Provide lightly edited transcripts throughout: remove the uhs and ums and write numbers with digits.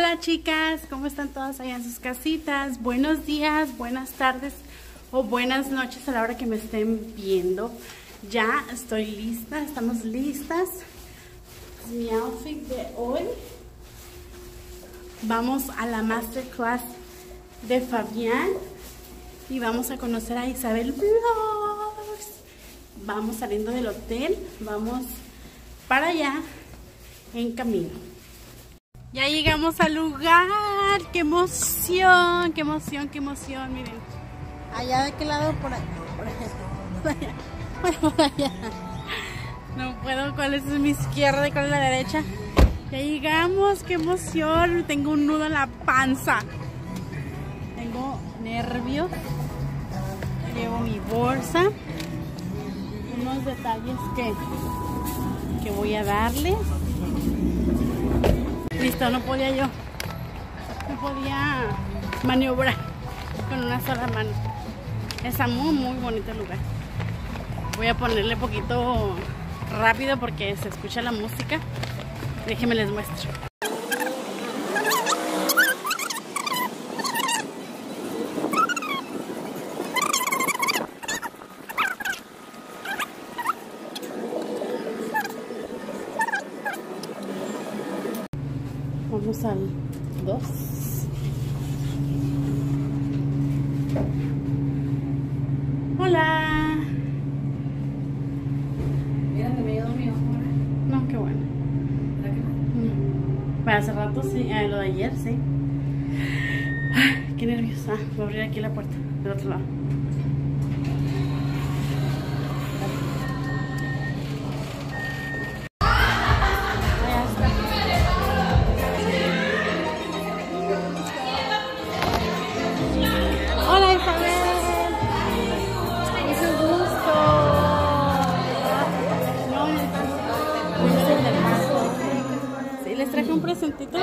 Hola chicas, ¿cómo están todas allá en sus casitas? Buenos días, buenas tardes o buenas noches a la hora que me estén viendo. Ya estoy lista, estamos listas. Mi outfit de hoy. Vamos a la masterclass de Fabián y vamos a conocer a Isabel Vlogs. Vamos saliendo del hotel, vamos para allá en camino. Ya llegamos al lugar. ¡Qué emoción! ¡Qué emoción! ¡Qué emoción! Miren, allá de qué lado, por allá, por allá. Bueno, por allá. No puedo, ¿cuál es mi izquierda y cuál es la derecha? Ya llegamos, qué emoción. Tengo un nudo en la panza. Tengo nervios. Llevo mi bolsa. Unos detalles que voy a darle. Listo, no podía yo. No podía maniobrar con una sola mano. Está muy bonito el lugar. Voy a ponerle poquito rápido porque se escucha la música. Déjenme les muestro. Vamos al 2. Hola. Mira, me había dormido ahora. No, qué bueno. ¿Verdad que no? Para hace rato sí, lo de ayer sí. Ay, qué nerviosa. Voy a abrir aquí la puerta del otro lado. Hola Isabel. Mucho gusto. Sí, les traje un presentito.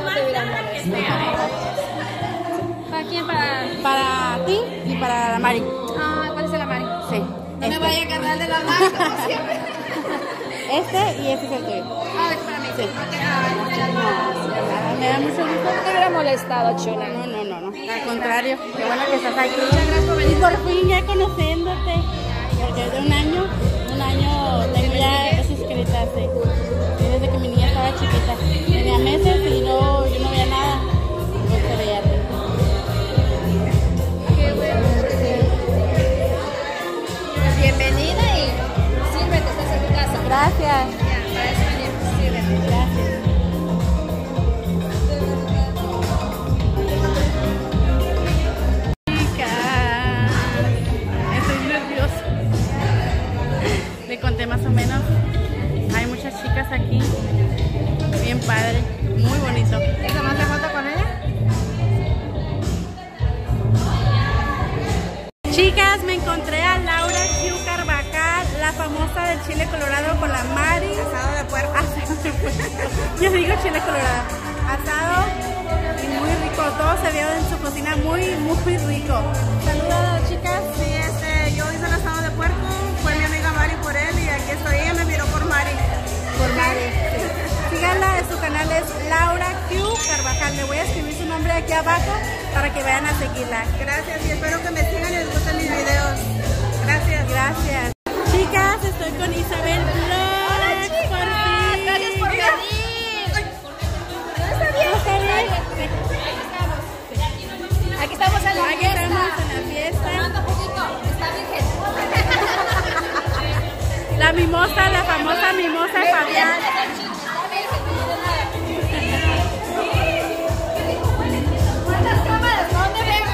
¿Para quién? Para ti y para la Mari. Ah, ¿cuál es el Mari? Sí. No me vaya a cargar de la mano como siempre. Este y este es el tuyo. Ah, es para mí. Sí. Okay. Ay, muchas gracias. Me da mucho gusto. No te hubiera molestado, chula. No. Al contrario. Qué bueno que estás aquí. Muchas gracias por venir. Y por fin ya conociéndote. Porque de un año tengo ya suscritas. Sí. Desde que mi niña estaba chiquita. Tenía meses y yo no veía nada. Pues te veía. Qué bueno. Pues bienvenida y sírvete, estás en tu casa. Gracias. Ya, para eso venimos. Sírvete. Gracias. Estoy nerviosa. Le conté más o menos. Hay muchas chicas aquí. Bien padre. Muy bonito. ¿Y tomaste foto con ella? Chicas, me encontré a Laura Q Carvajal, la famosa del chile colorado con la Mari. Asado de puerco. Asado de puerco. Yo digo chile colorado. Asado y muy rico. Todo se vio en su cocina muy rico. Saludos, chicas. Sí, yo hice el asado de puerco, fue mi amiga Mari por él y aquí estoy, ella me miró por Mari. Por Mari. Síganla, su canal es Laura Q Carvajal. Le voy a escribir su nombre aquí abajo para que vayan a seguirla. Gracias y espero que me sigan y les gusten mis videos. Gracias. Gracias. Chicas, estoy con Isabel Vlogs. Hola, chicas. Gracias por venir. ¿Está bien? Aquí estamos en la Aquí fiesta. estamos en la fiesta. Tomando un poquito. Está virgen. La mimosa, la famosa mimosa de Fabián. ¿Cuántas cámaras? ¿Dónde ven?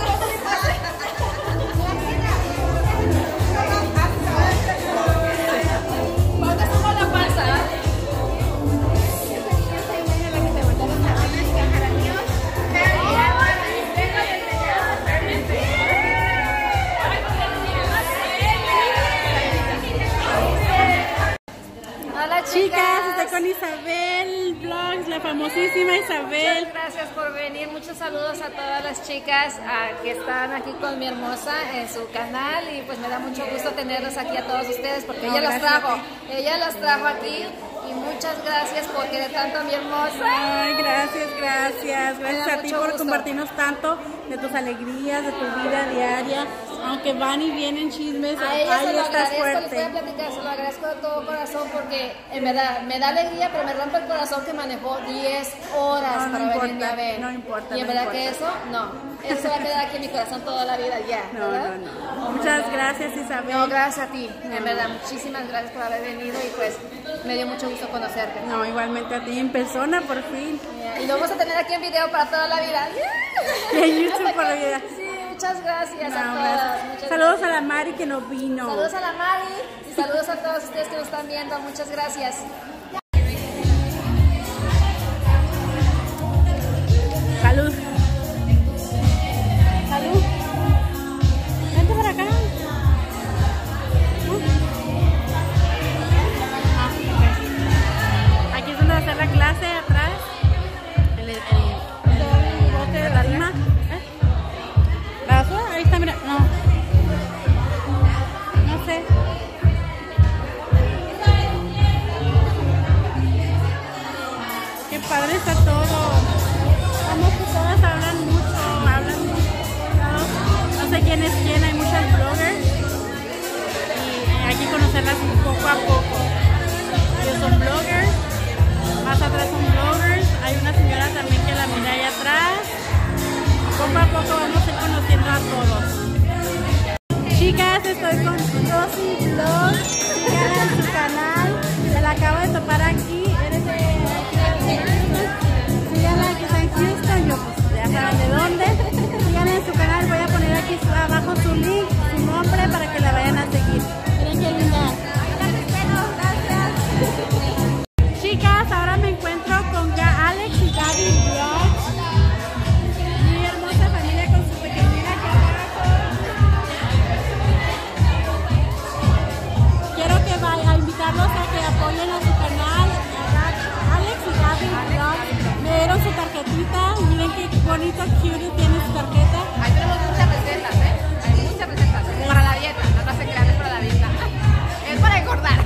¿Cuánto estuvo la panza? Hola Chicas, estoy con Isabel Vlogs, la famosísima Isabel. Muchas gracias por venir. Muchos saludos a todas las chicas que están aquí con mi hermosa en su canal y pues me da mucho gusto tenerlos aquí a todos ustedes porque ella las trajo. Ella las trajo aquí y muchas gracias por querer tanto a mi hermosa. Ay, gracias. Gracias a ti por compartirnos tanto de tus alegrías, de tu vida diaria. Aunque van y vienen chismes, a ella se lo estás agradezco, fuerte. les voy a platicar, se lo agradezco de todo corazón porque en verdad me da alegría, pero me rompe el corazón que manejó 10 horas para venirme a ver. No importa. Y en verdad que eso va a quedar aquí en mi corazón toda la vida ya. No. Muchas gracias, Isabel. No, gracias a ti, en verdad, muchísimas gracias por haber venido y pues me dio mucho gusto conocerte. No, igualmente a ti en persona, por fin. Y lo vamos a tener aquí en video para toda la vida. Y en YouTube por la vida. Sí, muchas gracias a todos. Gracias. Saludos a la Mari que nos vino. Saludos a la Mari y saludos a todos ustedes que nos están viendo. Muchas gracias. Salud. Salud. Vente para acá. Aquí es donde va a hacer la clase atrás. El bote de la lima. ¿La azul? Ahí está, mira. No sé. Qué padre está todo. Como que todas hablan mucho. No sé quién es quién, hay muchas bloggers. Y hay que conocerlas poco a poco. Ellos son bloggers. Más atrás son bloggers. Hay una señora también que la mira allá atrás. Poco a poco vamos a ir conociendo a todos. Chicas, estoy con Rosy Vlog. Síganla en su canal. Se la acabo de topar aquí. Eres de Houston. Síganla que está en Houston. Yo pues ya saben de dónde. Síganla en su canal. Voy a poner aquí abajo su link, su nombre para que la vayan a seguir. Miren qué linda. Chicas, ahora me encuentro con Alex y Gaby Vlogs. Mi hermosa familia con su pequeñina aquí abajo. Quiero que vaya a invitarlos a que apoyen a su canal. Alex y Gaby Vlogs. Me dieron su tarjetita. Miren qué bonito, cute tiene su tarjeta. Ahí tenemos muchas recetas, Hay muchas recetas. Para la dieta, no se crean, es para la dieta. Es para engordar.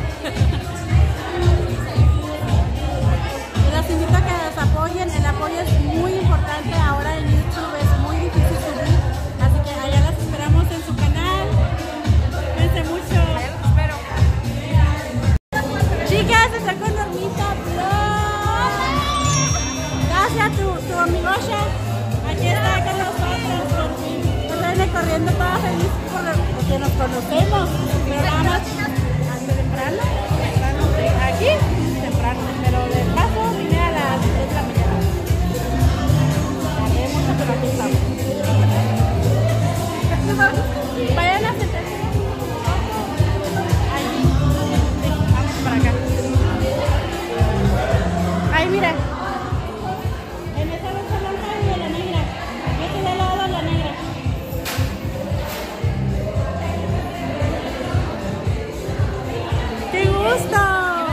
Los invito a que los apoyen. El apoyo es muy importante ahora en YouTube, es muy difícil subir, así que allá las esperamos en su canal. Cuídense mucho. Allá los espero. Chicas, estoy con Normita Vlog. Gracias, tu amigocha. Aquí está con nosotros por fin. Nos viene corriendo toda feliz porque nos conocemos, pero vamos temprano. Aquí temprano, pero de paso vine a las 10 de la mañana. Tardé mucho, pero aquí estamos. Vayan a sentarse. Ahí. Vamos para acá. Ahí, mira. En esa bolsa blanca y de la negra. Este de lado la negra. ¡Qué gusto!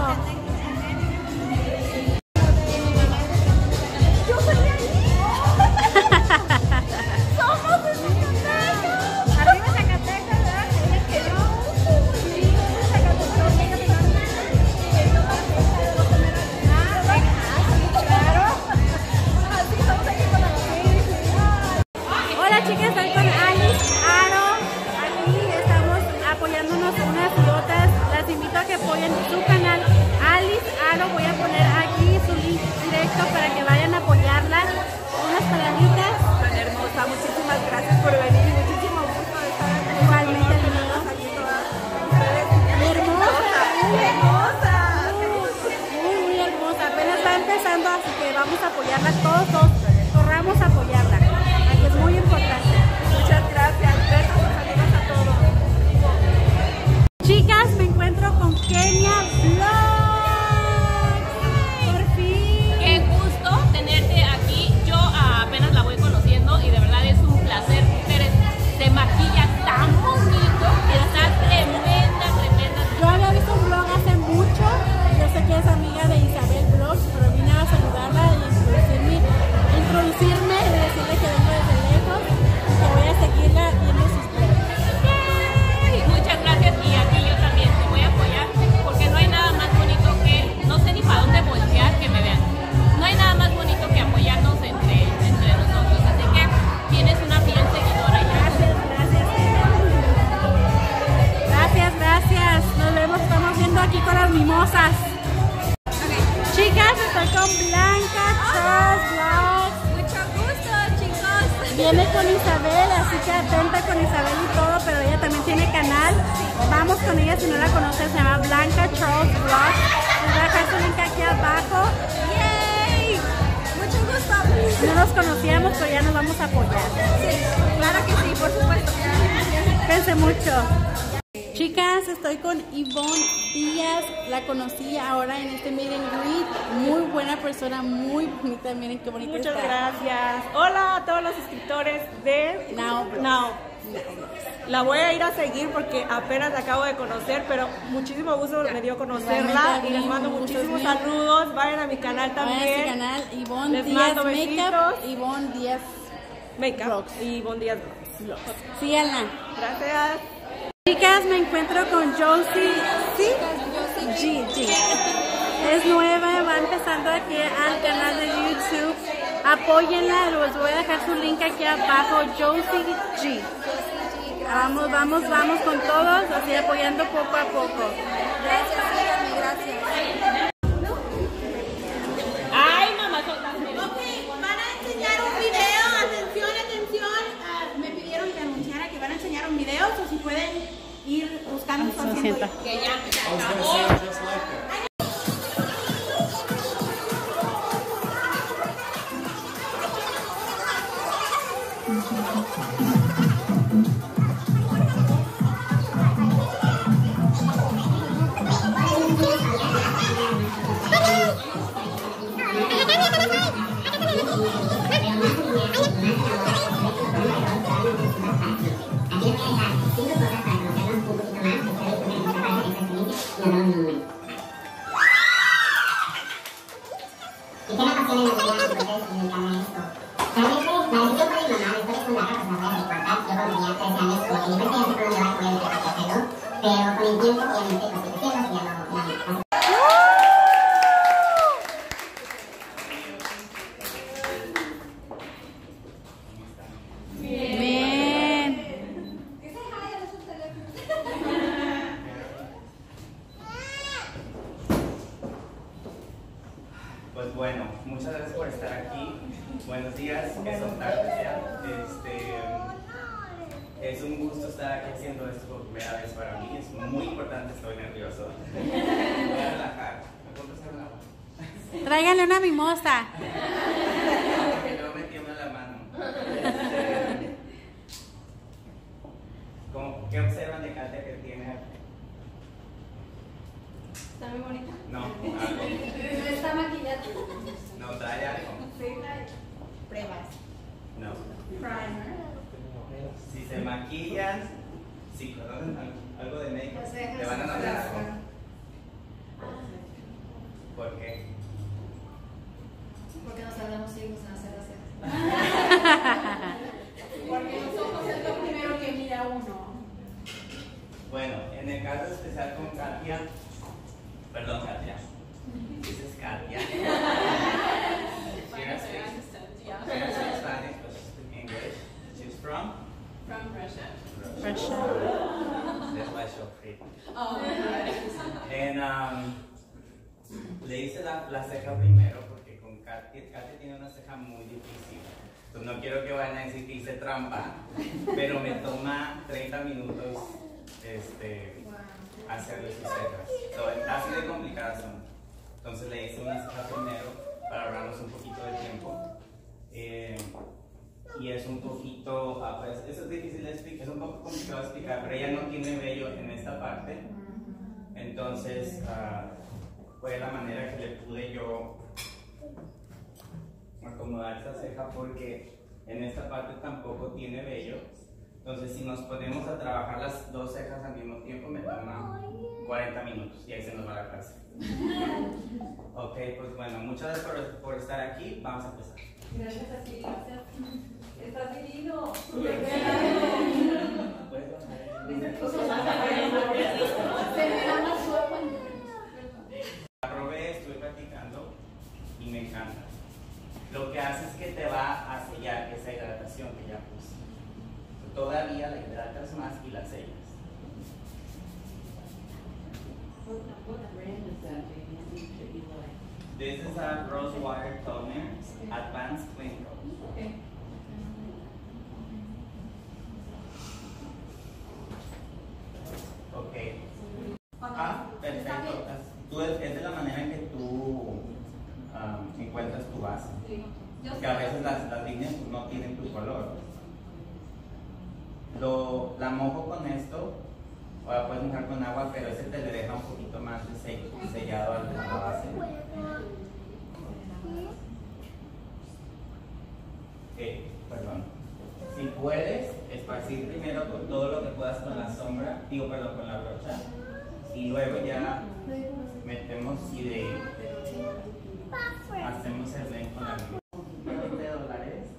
Hola chicas, estoy con Alice Aro. Aquí estamos apoyándonos unas y otras. Las invito a que apoyen su canal Alice Aro. Voy a poner aquí su link directo para que vayan a apoyarla. Unas palabritas. Tan hermosa, muchísimas gracias por venir y muchísimo gusto de estar aquí. Igualmente, linda. Aquí todas ustedes. Hermosa, Muy hermosa. muy hermosa. Apenas está empezando, así que vamos a apoyarla todos. Corramos a apoyarla. Aquí es muy importante. Muchas gracias. Besos, saludos a todos. Chicas, me encuentro con Kenia Vlog. Por fin. Qué gusto tenerte aquí. Yo apenas la voy conociendo y de verdad es un placer. Eres, te maquillas tan bonito, estás tremenda. Yo había visto un vlog hace mucho. Yo sé que es amiga de Isabel Vlogs, pero vine a saludarla y introducir mi viene con Isabel, así que atenta con Isabel y todo, pero ella también tiene canal. Vamos con ella, si no la conoces, se llama Blanca Charles Vlog. Les voy a dejar su link aquí abajo. ¡Yay! Mucho gusto. No nos conocíamos, pero ya nos vamos a apoyar. Sí, claro que sí, por supuesto. Cuídense mucho. Chicas, estoy con Ivonne Díaz, la conocí ahora en este meet and greet, muy buena persona, muy bonita, miren qué bonita Muchas está. gracias. Hola a todos los suscriptores de Now. La voy a ir a seguir porque apenas la acabo de conocer, pero muchísimo gusto me dio conocerla y les mando muchísimos saludos. Vayan a mi canal Vayan a también. este canal, Ivonne Les Díaz mando Makeup, besitos. Ivonne Díaz Makeup Vlogs. y Bon Díaz Vlogs. Síganla. Gracias. Chicas, me encuentro con Josie, ¿sí? G. Es nueva, va empezando aquí al canal de YouTube. Apóyenla, les voy a dejar su link aquí abajo, Josie G. Vamos con todos, así apoyando poco a poco. Gracias, síganme, gracias. Ay, mamá, Ok, van a enseñar un video. Atención. Me pidieron que anunciara que van a enseñar un video, o si pueden ir buscando su asiento. que ya se I was acabó. gonna say it just like that. Pues bueno, muchas gracias por estar aquí. Buenos días, que son tardes ya. Es un gusto estar aquí haciendo esto por primera vez para mí. Es muy importante, estoy nervioso. Me voy a relajar. ¿Me puedo pasar un agua? Tráiganle una mimosa. Que no me tiembla la mano. ¿Qué observan de Katia que tiene? ¿Está muy bonita? No, algo. No está maquillada. No, trae algo. Pruebas. No. Primer. Si se maquillan, si conocen algo de make-up, te van a notar algo. ¿Por qué? Porque nos tardamos siglos en hacer las cejas. Porque los ojos es lo primero que mira uno. Bueno, en el caso especial con Katia, perdón Katia, dices Katia. She speaks Spanish, but she speaks English. She's from Russia. That's why she's free. Le hice la ceja primero porque con Katia tiene una ceja muy difícil. Entonces no quiero que vayan a decir que hice trampa, pero me toma 30 minutos hacerle sus cejas. Así de complicadas son. Entonces le hice una ceja primero para ahorrarnos un poquito de tiempo. Y es un poquito, pues eso es difícil de explicar, es un poco complicado de explicar, pero ella no tiene vello en esta parte. Entonces fue la manera que le pude yo acomodar esa ceja, porque en esta parte tampoco tiene vello. Entonces si nos ponemos a trabajar las dos cejas al mismo tiempo me toma 40 minutos y ahí se nos va la clase. Ok, pues bueno, muchas gracias por estar aquí. Vamos a empezar. Gracias a ti, gracias. Estás divino. La probé, estuve practicando y me encanta. Lo que hace es que te va a sellar esa hidratación que ya puse. Todavía la hidratas más y la sellas. This is a Rose Water Toner Advanced Clinical. Que a veces las líneas no tienen tu color. La mojo con esto, o la puedes mojar con agua, pero ese te le deja un poquito más de sellado a la base. Perdón. Si puedes, esparcir primero con todo lo que puedas con la sombra, con la brocha, y luego ya metemos y hacemos el blend con la luz. $20.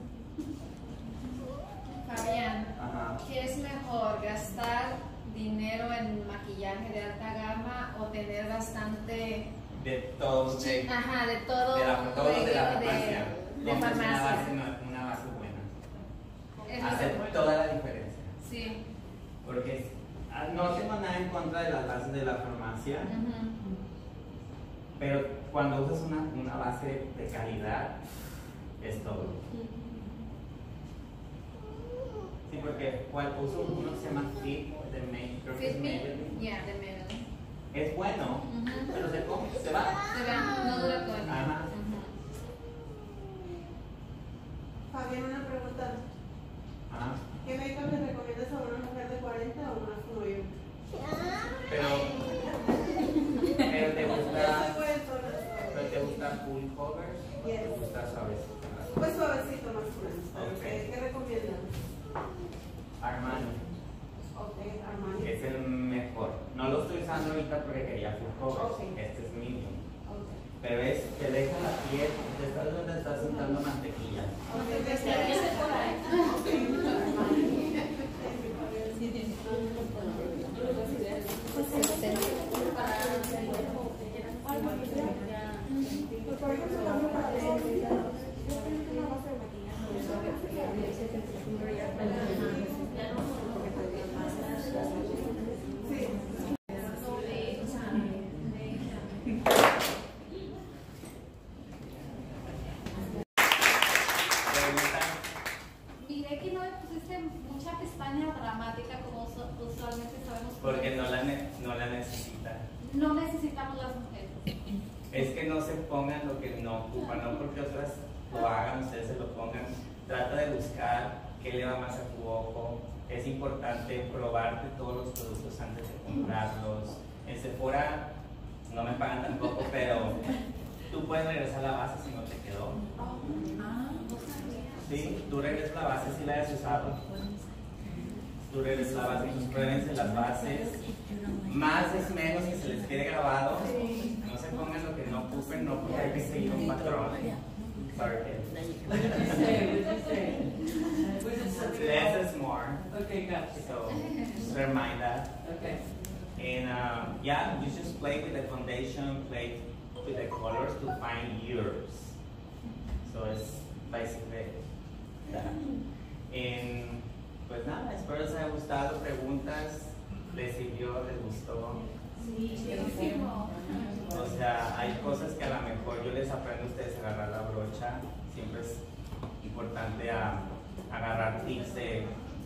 Fabián, Ajá. ¿qué es mejor, gastar dinero en maquillaje de alta gama o tener bastante De todos, de todo de la farmacia. de farmacia? Una base buena. Es lo Hace que- toda la diferencia. Sí. Porque no tengo nada en contra de las bases de la farmacia, pero cuando usas una base de calidad, es todo. Sí, porque uso uno que se llama Fit de Maybelline. Yeah, de Maybelline. Es bueno, pero se come, se va. No dura todo el día. Ajá. Fabián, una pregunta. Ajá. ¿Qué make-up le recomiendas a una mujer de 40 o una como yo? Pero te gusta full cover o te gusta suavecito. Pues suavecito más o menos. Ok. ¿Qué recomiendan? Armani Ok, Armani. es el mejor. No lo estoy usando ahorita porque quería full cover. Ok. Este es medium. Ok. Pero te deja la piel, te estás donde estás untando mantequilla. Miré que no le pusiste mucha pestaña dramática como usualmente sabemos. Porque no la necesita. No necesitamos las mujeres. Es que no se pongan lo que no ocupan, no porque otras lo hagan, ustedes se lo pongan. Trata de buscar qué le va más a tu ojo. Es importante probarte todos los productos antes de comprarlos. En Sephora no me pagan tampoco, pero tú puedes regresar la base si no te quedó. Sí, tú regresas la base si la hayas usado. Tú regresas la base, pues pruébense las bases. Más es menos, que se les quede grabado. No se pongan lo que no ocupen, no porque hay que seguir un patrón. Sorry, less is more. Okay, gotcha. So just remind that. Okay. And yeah, you just play with the foundation, play with the colors to find yours. So it's basically that. And pues nada, espero les haya gustado. Preguntas, les sirvió, les gustó. O sea, hay cosas que a lo mejor yo les aprendo a ustedes a agarrar la brocha. Siempre es importante agarrar tips de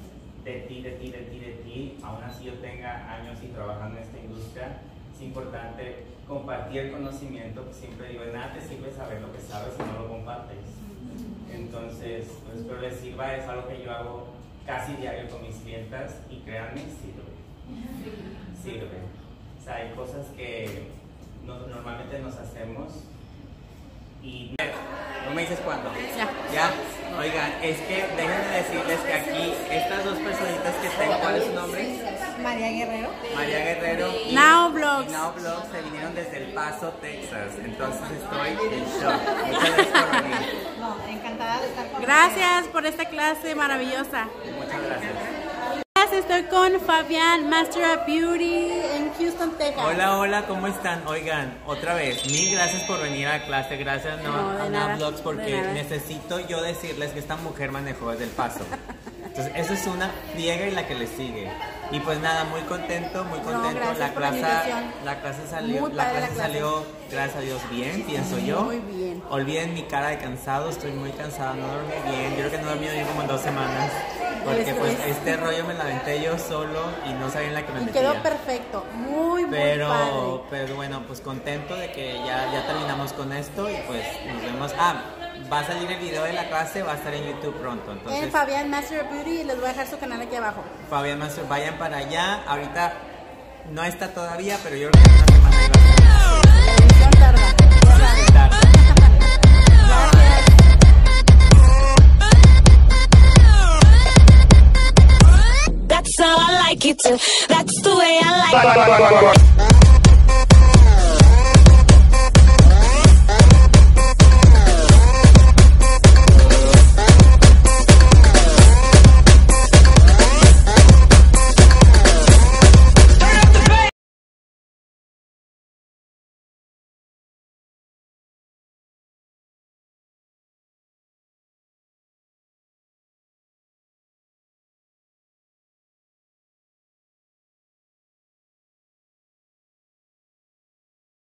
ti. Aún así yo tenga años y trabajando en esta industria, es importante compartir el conocimiento. Siempre digo, de nada te sirve saber lo que sabes si no lo compartes. Entonces, pues espero les sirva. Es algo que yo hago casi diario con mis clientas y créanme, sirve. O sea, hay cosas que normalmente nos hacemos y... ¿No me dices cuándo? ¿Ya? Oigan, es que déjenme decirles que aquí estas dos personitas que tengo, ¿cuál es su nombre? María Guerrero. María Guerrero y Now Vlogs. y Now Vlogs se vinieron desde El Paso, Texas. Entonces estoy en shock. Muchas gracias por venir. No, encantada de estar con Gracias por esta clase maravillosa. Muchas gracias. Estoy con Fabián, Master of Beauty en Houston, Texas. Hola, hola, ¿cómo están? Oigan, otra vez, mil gracias por venir a la clase, gracias a Now Vlogs, porque necesito yo decirles que esta mujer manejó desde El Paso. Entonces, eso es una friega y la que le sigue. Y pues nada, muy contento, la clase salió, gracias a Dios, bien, pienso yo. Muy bien. Olviden mi cara de cansado, estoy muy cansada, no dormí bien. Yo creo que no dormí bien como en 2 semanas. Porque pues este rollo me la aventé yo solo y no sabía en la que me metía. Quedó perfecto, muy padre. Pero bueno, pues contento de que ya terminamos con esto y pues nos vemos. va a salir el video de la clase, va a estar en YouTube pronto. Entonces, Fabián Master of Beauty, y les voy a dejar su canal aquí abajo. Fabián Master, vayan para allá. Ahorita no está todavía, pero yo creo que en una semana iba a estar. La edición tarda. Tarda. That's how I like it. That's the way I like it.